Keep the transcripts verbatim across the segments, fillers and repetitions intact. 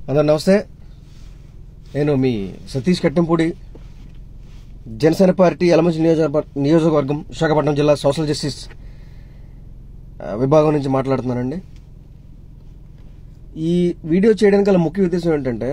అందరూ నమస్తే. నేను మీ సతీష్ కట్టంపూడి, జనసేన పార్టీ యలమంచిలి నియోజకవర్గం విశాఖపట్నం జిల్లా సోషల్ జస్టిస్ విభాగం నుంచి మాట్లాడుతున్నానండి. ఈ వీడియో చేయడానికి గల ముఖ్య ఉద్దేశం ఏంటంటే,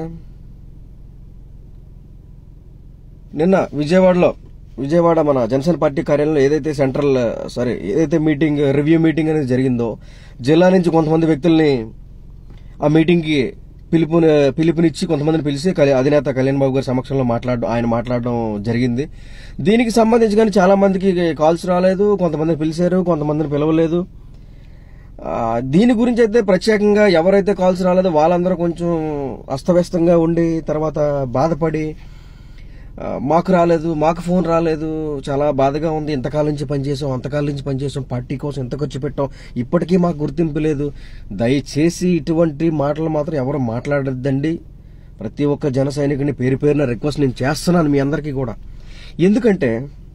నిన్న విజయవాడలో విజయవాడ మన జనసేన పార్టీ కార్యాలయంలో ఏదైతే సెంట్రల్ సారీ ఏదైతే మీటింగ్ రివ్యూ మీటింగ్ అనేది జరిగిందో, జిల్లా నుంచి కొంతమంది వ్యక్తుల్ని ఆ మీటింగ్కి పిలుపు పిలుపునిచ్చి కొంతమందిని పిలిచి అధినేత కళ్యాణ్ బాబు గారి సమక్షంలో మాట్లాడడం ఆయన మాట్లాడడం జరిగింది. దీనికి సంబంధించి కానీ చాలా మందికి కాల్స్ రాలేదు, కొంతమందిని పిలిచారు, కొంతమందిని పిలవలేదు. దీని గురించి అయితే ప్రత్యేకంగా ఎవరైతే కాల్స్ రాలేదో వాళ్ళందరూ కొంచెం అస్తవ్యస్తంగా ఉండి తర్వాత బాధపడి మాకు రాలేదు, మాకు ఫోన్ రాలేదు, చాలా బాధగా ఉంది, ఇంతకాలం నుంచి పనిచేసాం, అంతకాలం నుంచి పనిచేసాం, పార్టీ కోసం ఎంత ఖర్చు పెట్టాం, ఇప్పటికీ మాకు గుర్తింపు లేదు. దయచేసి ఇటువంటి మాటలు మాత్రం ఎవరు మాట్లాడద్దండి. ప్రతి ఒక్క జన సైనికుని పేరు పేరున రిక్వెస్ట్ నేను చేస్తున్నాను మీ అందరికీ కూడా. ఎందుకంటే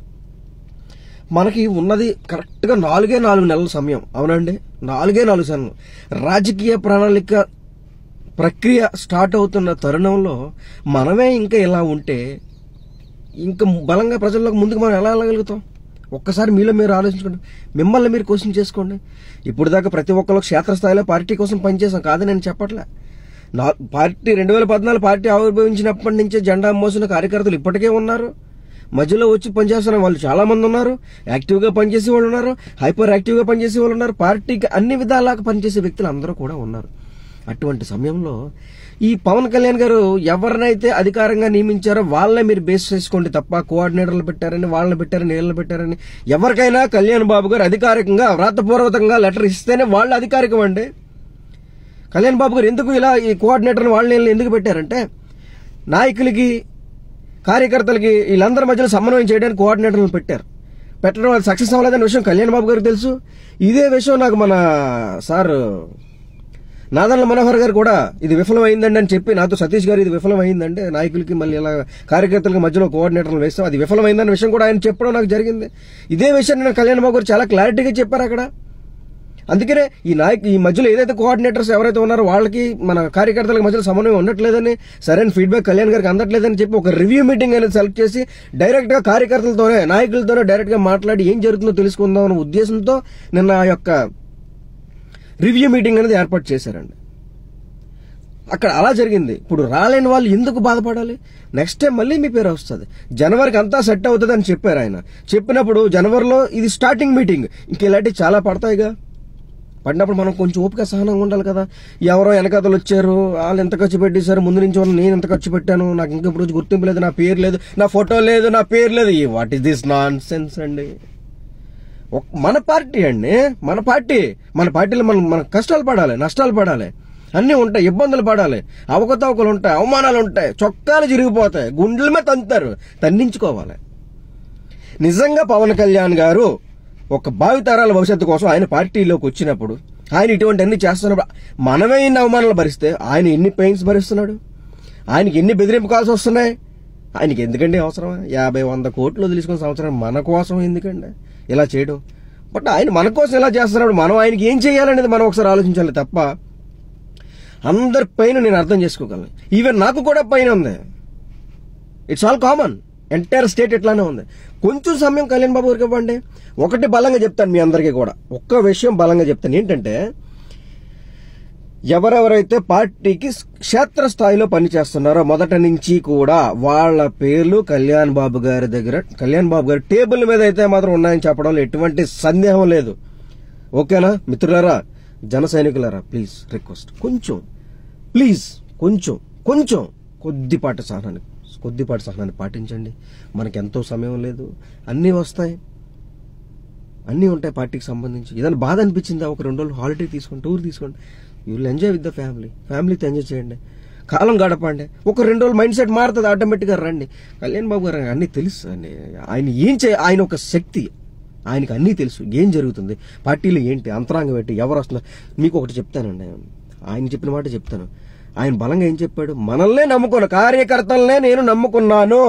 మనకి ఉన్నది కరెక్ట్గా నాలుగే నాలుగు నెలల సమయం. అవునండి, నాలుగే నాలుగు సమయం. రాజకీయ ప్రణాళిక ప్రక్రియ స్టార్ట్ అవుతున్న తరుణంలో మనమే ఇంకా ఇలా ఉంటే ఇంకా బలంగా ప్రజల్లోకి ముందుకు మనం ఎలా వెళ్ళగలుగుతాం? ఒక్కసారి మీలో మీరు ఆలోచించుకోండి, మిమ్మల్ని మీరు క్వశ్చన్ చేసుకోండి. ఇప్పుడు దాకా ప్రతి ఒక్కరు క్షేత్రస్థాయిలో పార్టీ కోసం పనిచేసాం కాదు నేను చెప్పట్లే. నా పార్టీ రెండు వేల పద్నాలుగు పార్టీ ఆవిర్భవించినప్పటి నుంచే జెండా మోసిన కార్యకర్తలు ఇప్పటికే ఉన్నారు. మధ్యలో వచ్చి పనిచేస్తున్న వాళ్ళు చాలా మంది ఉన్నారు. యాక్టివ్గా పనిచేసే వాళ్ళు ఉన్నారు, హైపర్ యాక్టివ్గా పనిచేసే వాళ్ళు ఉన్నారు, పార్టీకి అన్ని విధాలుగా పనిచేసే వ్యక్తులు అందరూ కూడా ఉన్నారు. అటువంటి సమయంలో ఈ పవన్ కళ్యాణ్ గారు ఎవరినైతే అధికారంగా నియమించారో వాళ్ళనే మీరు బేస్ చేసుకోండి తప్ప, కోఆర్డినేటర్లు పెట్టారని వాళ్ళని పెట్టారని వీళ్ళని పెట్టారని ఎవరికైనా కళ్యాణ్ బాబు గారు అధికారికంగా వ్రాతపూర్వకంగా లెటర్ ఇస్తేనే వాళ్ళు అధికారికం అండి. కళ్యాణ్ బాబు గారు ఎందుకు ఇలా ఈ కోఆర్డినేటర్ని వాళ్ళని ఎందుకు పెట్టారంటే, నాయకులకి కార్యకర్తలకి వీళ్ళందరి మధ్యలో సమన్వయం చేయడానికి కోఆర్డినేటర్లను పెట్టారు. పెట్టడం వాళ్ళు సక్సెస్ అవ్వలేదనే విషయం కళ్యాణ్ బాబు గారికి తెలుసు. ఇదే విషయం నాకు మన సార్ నాదన్ల మనోహర్ గారు కూడా ఇది విఫలం అయిందండి అని చెప్పి నాతో, సతీష్ గారు ఇది విఫలం అయిందంటే నాయకులకి మళ్ళీ ఇలా కార్యకర్తలకి మధ్యలో కోఆర్డినేటర్లు వేస్తాం, అది విఫలం అయిందన్న విషయం కూడా ఆయన చెప్పడం నాకు జరిగింది. ఇదే విషయం నేను కళ్యాణ్ బాబు గారు చాలా క్లారిటీగా చెప్పారు అక్కడ. అందుకనే ఈ నాయకు ఈ మధ్యలో ఏదైతే కోఆర్డినేటర్స్ ఎవరైతే ఉన్నారో వాళ్ళకి మన కార్యకర్తలకు మధ్యలో సమన్వయం ఉండట్లేదని, సరైన ఫీడ్బ్యాక్ కళ్యాణ్ గారికి అందట్లేదని చెప్పి ఒక రివ్యూ మీటింగ్ అనేది సెలెక్ట్ చేసి డైరెక్ట్ గా కార్యకర్తలతోనే నాయకులతోనే డైరెక్ట్ గా మాట్లాడి ఏం జరుగుతుందో తెలుసుకుందాం అనే ఉద్దేశంతో నిన్న ఆ యొక్క రివ్యూ మీటింగ్ అనేది ఏర్పాటు చేశారండి. అక్కడ అలా జరిగింది. ఇప్పుడు రాలేని వాళ్ళు ఎందుకు బాధపడాలి? నెక్స్ట్ టైం మళ్ళీ మీ పేరు వస్తుంది. జనవరికి అంతా సెట్ అవుతుంది అని చెప్పారు ఆయన. చెప్పినప్పుడు జనవరిలో ఇది స్టార్టింగ్ మీటింగ్, ఇంక ఇలాంటివి చాలా పడతాయిగా. పడినప్పుడు మనం కొంచెం ఓపిక సహనంగా ఉండాలి కదా. ఎవరో వెనకాతలు వచ్చారు, వాళ్ళు ఎంత ఖర్చు పెట్టేశారు, ముందు నుంచి వాళ్ళు నేను ఎంత ఖర్చు పెట్టాను, నాకు ఇంకా ఇప్పుడు గుర్తింపు లేదు, నా పేరు లేదు, నా ఫోటో లేదు, నా పేరు లేదు. What is this nonsense అండి? మన పార్టీ అండి, మన పార్టీ మన పార్టీలో మనం మన కష్టాలు పడాలి, నష్టాలు పడాలి, అన్నీ ఉంటాయి, ఇబ్బందులు పడాలి, అవకతవకలు ఉంటాయి, అవమానాలు ఉంటాయి, చొక్కాలు చిరిగిపోతాయి, గుండెల మీద తంతారు, తన్నించుకోవాలి. నిజంగా పవన్ కళ్యాణ్ గారు ఒక భావితరాల భవిష్యత్తు కోసం ఆయన పార్టీలోకి వచ్చినప్పుడు ఆయన ఇటువంటి అన్ని చేస్తున్నప్పుడు మనమే ఇన్ని అవమానాలు భరిస్తే ఆయన ఎన్ని పెయిన్స్ భరిస్తున్నాడు? ఆయనకి ఎన్ని బెదిరింపు కాల్సి వస్తున్నాయి? ఆయనకి ఎందుకండి అవసరం? యాభై వంద కోట్లు వదిలేసుకున్న సంవత్సరం మన కోసం ఎందుకండి ఇలా చేయడం? బట్ ఆయన మన కోసం ఇలా చేస్తున్నాడు, మనం ఆయనకి ఏం చేయాలనేది మనం ఒకసారి ఆలోచించాలి తప్ప అందరి పైన నేను అర్థం చేసుకోగలను. ఈవెన్ నాకు కూడా పైన ఉంది. It's all common, entire state ఇట్లానే ఉంది. కొంచెం సమయం కళ్యాణ్ బాబు గారికి ఇవ్వండి. ఒకటి బలంగా చెప్తాను మీ అందరికీ కూడా, ఒక్క విషయం బలంగా చెప్తాను. ఏంటంటే, ఎవరెవరైతే పార్టీకి క్షేత్రస్థాయిలో పనిచేస్తున్నారో మొదటి నుంచి కూడా వాళ్ళ పేర్లు కళ్యాణ్ బాబు గారి దగ్గర, కళ్యాణ్ బాబు గారి టేబుల్ మీద అయితే మాత్రం ఉన్నాయని చెప్పడంలో ఎటువంటి సందేహం లేదు. ఓకేనా మిత్రులారా, జన సైనికులారా, ప్లీజ్ రిక్వెస్ట్, కొంచెం ప్లీజ్ కొంచెం కొంచెం కొద్దిపాటి సహనాన్ని కొద్దిపాటి సహనాన్ని పాటించండి. మనకి ఎంతో సమయం లేదు, అన్నీ వస్తాయి, అన్నీ ఉంటాయి పార్టీకి సంబంధించి. ఏదైనా బాధ అనిపించిందా, ఒక రెండు రోజులు హాలిడే తీసుకోండి, టూర్ తీసుకోండి, you will enjoy with the family, ఫ్యామిలీతో ఎంజాయ్ చేయండి, కాలం గడపండి. ఒక రెండు రోజులు మైండ్ సెట్ మారుతుంది ఆటోమేటిక్గా. రండి, కళ్యాణ్ బాబు గారు అన్నీ తెలుసు అండి. ఆయన ఏం చే ఆయన ఒక శక్తి, ఆయనకు అన్నీ తెలుసు, ఏం జరుగుతుంది పార్టీలో, ఏంటి అంతరాంగం ఏంటి, ఎవరు వస్తున్నారు. మీకు ఒకటి చెప్తానండి, ఆయన చెప్పిన మాట చెప్తాను. ఆయన బలంగా ఏం చెప్పాడు? మనల్నే నమ్ముకున్న కార్యకర్తలనే నేను నమ్ముకున్నాను,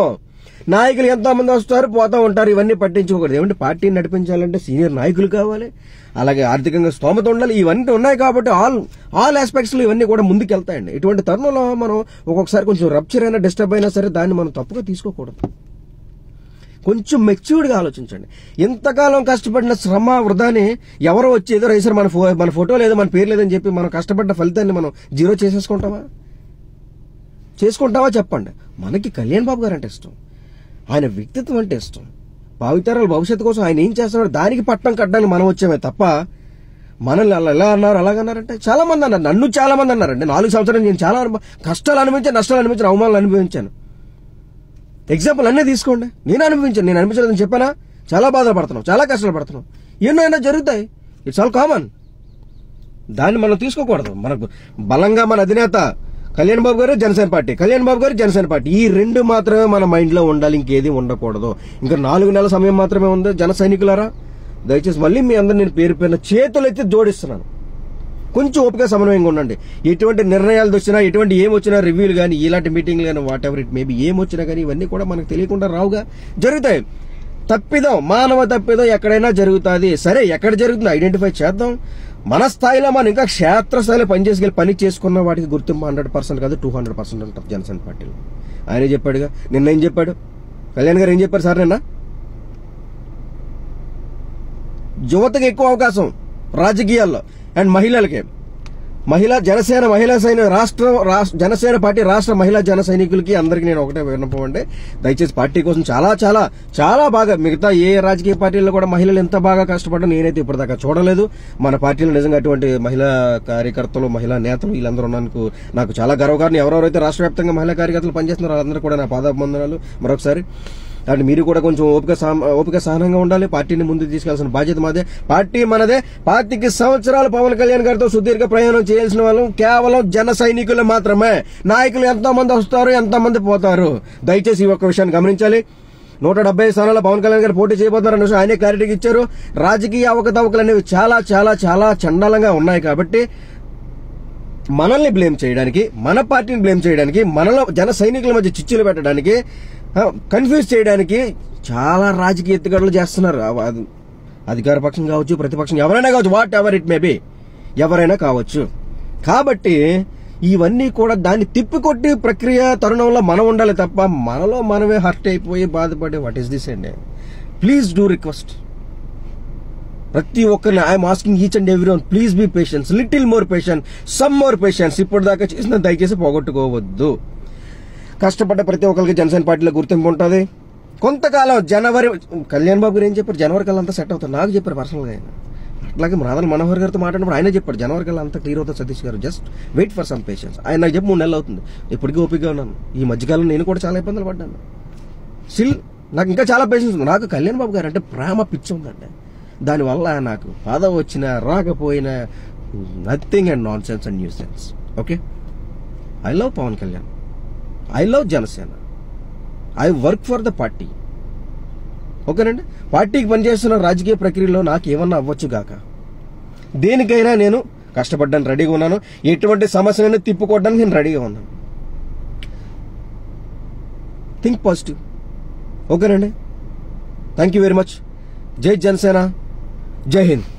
నాయకులు ఎంతో మంది వస్తారు పోతా ఉంటారు, ఇవన్నీ పట్టించుకోకూడదు. ఏమంటే పార్టీని నడిపించాలంటే సీనియర్ నాయకులు కావాలి, అలాగే ఆర్థికంగా స్తోమత ఉండాలి. ఇవన్నీ ఉన్నాయి కాబట్టి ఆల్ ఆల్ ఆస్పెక్ట్స్ లో ఇవన్నీ కూడా ముందుకెళ్తాయండి. ఇటువంటి తరుణంలో మనం ఒక్కొక్కసారి కొంచెం రప్చర్ అయినా డిస్టర్బ్ అయినా సరే దాన్ని మనం తప్పుగా తీసుకోకూడదు. కొంచెం మెచ్యూర్డ్గా ఆలోచించండి. ఎంతకాలం కష్టపడిన శ్రమ వృధాని ఎవరో వచ్చి ఏదో రైసర్ మన ఫో మన ఫోటో లేదు మన పేరు లేదని చెప్పి మనం కష్టపడ్డ ఫలితాన్ని మనం జీరో చేసేసుకుంటామా చేసుకుంటావా చెప్పండి. మనకి కళ్యాణ్ బాబు గారు అంటే ఇష్టం, ఆయన వ్యక్తిత్వం అంటే ఇష్టం, భావితరాల భవిష్యత్తు కోసం ఆయన ఏం చేస్తున్నాడు దానికి పట్టం కట్టడానికి మనం వచ్చామే తప్ప మనల్ని అలా ఎలా అన్నారు అలాగన్నారంటే చాలా మంది అన్నారు. నన్ను చాలా మంది అన్నారండి. నాలుగు సంవత్సరాలు నేను చాలా కష్టాలు అనుభవించాను, నష్టాలు అనుభవించాను, అవమానాలు అనుభవించాను. ఎగ్జాంపుల్ అన్నీ తీసుకోండి. నేను అనుభవించాను, నేను అనిపించలేదని చెప్పానా? చాలా బాధలు పడుతున్నాం, చాలా కష్టాలు పడుతున్నాం, ఎన్నో అయినా జరుగుతాయి. It's all common. దాన్ని మనం తీసుకోకూడదు. మనకు బలంగా మన అధినేత కళ్యాణ్ బాబు గారు జనసేన పార్టీ, కళ్యాణ్ బాబు గారు జనసేన పార్టీ, ఈ రెండు మాత్రమే మన మైండ్ లో ఉండాలి, ఇంకేది ఉండకూడదు. ఇంకా నాలుగు నెలల సమయం మాత్రమే ఉంది. జన సైనికులారా దయచేసి మళ్ళీ మీ అందరు నేను పేరు పేరున చేతులు ఎత్తి జోడిస్తున్నాను. కొంచెం ఓపిక సమన్వయంగా ఉండండి. ఎటువంటి నిర్ణయాలు వచ్చినా, ఎటువంటి ఏం వచ్చినా, రివ్యూలు కానీ, ఇలాంటి మీటింగ్లు కానీ, వాట్ ఎవర్ ఇట్ మేబీ ఏం వచ్చినా కానీ ఇవన్నీ కూడా మనకు తెలియకుండా రావుగా, జరుగుతాయి. తప్పిదం, మానవ తప్పిదం ఎక్కడైనా జరుగుతుంది. సరే, ఎక్కడ జరుగుతుందో ఐడెంటిఫై చేద్దాం. మన స్థాయిలో మనం ఇంకా క్షేత్రస్థాయిలో పనిచేసుకెళ్ళి పని చేసుకున్న వాటికి గుర్తింపు హండ్రెడ్ పర్సెంట్ కాదు టూ హండ్రెడ్ పర్సెంట్ ఉంటుంది జనసేన పార్టీలో. ఆయన చెప్పాడుగా, నిన్న ఏం చెప్పాడు కళ్యాణ్ గారు, ఏం చెప్పారు సార్ నిన్న? యువతకు ఎక్కువ అవకాశం రాజకీయాల్లో అండ్ మహిళలకి. మహిళా జనసేన మహిళా సైనిక రాష్ట్ర జనసేన పార్టీ రాష్ట్ర మహిళా జన సైనికులకి అందరికీ నేను ఒకటే విన్నపం అంటే, దయచేసి పార్టీ కోసం చాలా చాలా చాలా బాగా, మిగతా ఏ రాజకీయ పార్టీల్లో కూడా మహిళలు ఎంత బాగా కష్టపడ్డా నేనైతే ఇప్పటిదాకా చూడలేదు. మన పార్టీలో నిజంగా అటువంటి మహిళా కార్యకర్తలు, మహిళా నేతలు వీళ్ళందరూ నాకు నాకు చాలా గర్వకారణం. ఎవరెవరైతే రాష్ట్ర వ్యాప్తంగా మహిళా కార్యకర్తలు పనిచేస్తున్నారో వాళ్ళందరూ కూడా నా పాదాభివందనాలు మరొకసారి. అంటే మీరు కూడా కొంచెం ఓపిక ఓపిక సహనంగా ఉండాలి. పార్టీని ముందుకు తీసుకెళ్లాల్సిన బాధ్యత మాదే. పార్టీ మనదే. పార్టీకి సంవత్సరాలు పవన్ కళ్యాణ్ గారితో సుదీర్ఘ ప్రయాణం చేయాల్సిన వాళ్ళు కేవలం జన సైనికులు మాత్రమే. నాయకులు ఎంతో మంది వస్తారు, ఎంతో మంది పోతారు. దయచేసి ఈ ఒక్క విషయాన్ని గమనించాలి. నూట డెబ్బై స్థానాల్లో పవన్ కళ్యాణ్ గారు పోటీ చేయబోతున్నారన్న విషయం ఆయనే క్లారిటీకి ఇచ్చారు. రాజకీయ అవకతవకలు అనేవి చాలా చాలా చాలా చండాలంగా ఉన్నాయి కాబట్టి మనల్ని బ్లేమ్ చేయడానికి, మన పార్టీని బ్లేమ్ చేయడానికి, మనలో జన సైనికుల మధ్య చిచ్చులు పెట్టడానికి, కన్ఫ్యూజ్ చేయడానికి చాలా రాజకీయ ఎత్తుగడలు చేస్తున్నారు. అధికార పక్షం కావచ్చు, ప్రతిపక్షం ఎవరైనా కావచ్చు, whatever it may be, ఎవరైనా కావచ్చు. కాబట్టి ఇవన్నీ కూడా దాన్ని తిప్పికొట్టి ప్రక్రియ తరుణంలో మనం ఉండాలి తప్ప మనలో మనమే హర్ట్ అయిపోయి బాధపడే వాట్ ఈస్ దిస్ అండి. ప్లీజ్ డూ రిక్వెస్ట్ ప్రతి ఒక్కరిని, I'm asking each and every one, please be patience, little more patience, some more patience. ఇప్పుడు దాకా చేసిన దయచేసి పోగొట్టుకోవద్దు. కష్టపడ్డ ప్రతి ఒక్కరికి జనసేన పార్టీలో గుర్తింపు ఉంటుంది. కొంతకాలం జనవరి, కళ్యాణ్ బాబు గారు ఏం చెప్పారు, జనవరి కల్లా అంతా సెట్ అవుతారు. నాకు చెప్పారు పర్సనల్గా ఆయన. అట్లాగే రాధన్ మనోహర్ గారితో మాట్లాడినప్పుడు ఆయన చెప్పాడు జనవరి కల్లా అంతా క్లియర్ అవుతుంది సతీష్ గారు, just wait for some patience. ఆయన నాకు చెప్పి మూడు నెలలు అవుతుంది, ఇప్పటికీ ఓపికగా ఉన్నాను. ఈ మధ్యకాలం నేను కూడా చాలా ఇబ్బందులు పడ్డాను. స్టిల్ నాకు ఇంకా చాలా పేషెన్స్ ఉంది. నాకు కళ్యాణ్ బాబు గారు అంటే ప్రేమ పిచ్చి ఉందండి. దానివల్ల నాకు పదవి వచ్చినా రాకపోయినా nothing and nonsense and nuisance. Okay, I love Pawan Kalyan, I love Janasena, I work for the party. ఓకేనండి, పార్టీకి పనిచేస్తున్న రాజకీయ ప్రక్రియలో నాకు ఏమన్నా అవ్వచ్చు గాక, దేనికైనా నేను కష్టపడ్డానికి రెడీగా ఉన్నాను. ఎటువంటి సమస్యనైనా తిప్పుకోవడానికి నేను రెడీగా ఉన్నాను. Think positive. ఓకేనండి, థ్యాంక్ యూ వెరీ మచ్. జై జనసేన, జై హింద్.